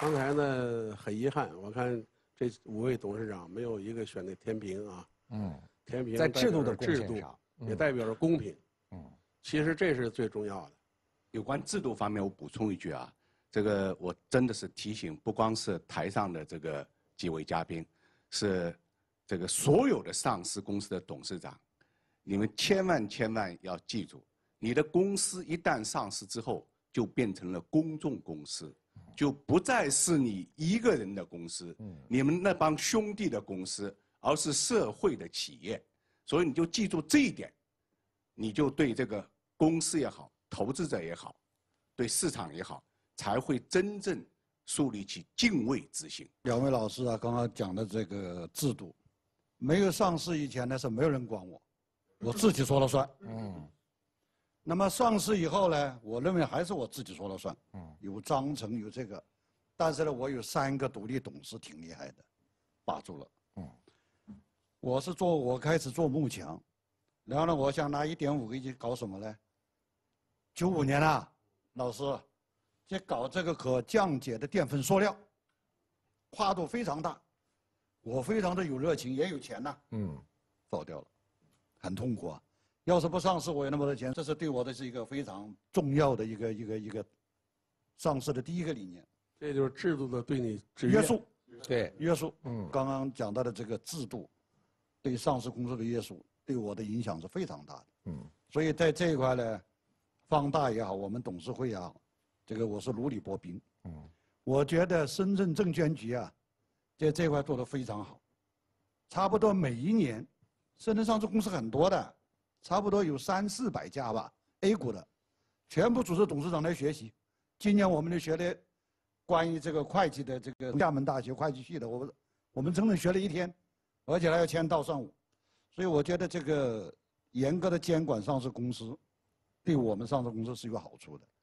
刚才呢，很遗憾，我看这5位董事长没有一个选的天平啊。天平在制度的贡献上， 也代表着公平。其实这是最重要的。 有关制度方面，我补充一句啊，这个我真的是提醒，不光是台上的这个几位嘉宾，是这个所有的上市公司的董事长，你们千万要记住，你的公司一旦上市之后，就变成了公众公司，就不再是你一个人的公司，你们那帮兄弟的公司，而是社会的企业。所以你就记住这一点，你就对这个公司也好，投资者也好，对市场也好，才会真正树立起敬畏之心。 两位老师啊，刚刚讲的这个制度，没有上市以前呢是没有人管我，我自己说了算。那么上市以后呢，我认为还是我自己说了算。有章程有这个，但是呢，我有3个独立董事，挺厉害的，把住了。我开始做幕墙，然后呢，我想拿1.5个亿搞什么呢？95年啊，老师，就搞这个可降解的淀粉塑料，跨度非常大，我非常的有热情，也有钱呐。否掉了，很痛苦啊。要是不上市，我有那么多钱，这是对我的是一个非常重要的一个上市的第一个理念。 这就是制度的对你约束， 对约束。刚刚讲到的这个制度，对上市公司的约束，对我的影响是非常大的。所以在这一块呢，方大也好，我们董事会也好，这个我是如履薄冰。我觉得深圳证监局啊，在这块做得非常好，差不多每一年，深圳上市公司很多的。差不多有300-400家吧 ，A 股的，全部组织董事长来学习。今年我们就学了关于这个会计的这个厦门大学会计系的，我们整整学了1天，而且还要签到上午。所以我觉得这个严格的监管上市公司，对我们上市公司是有好处的。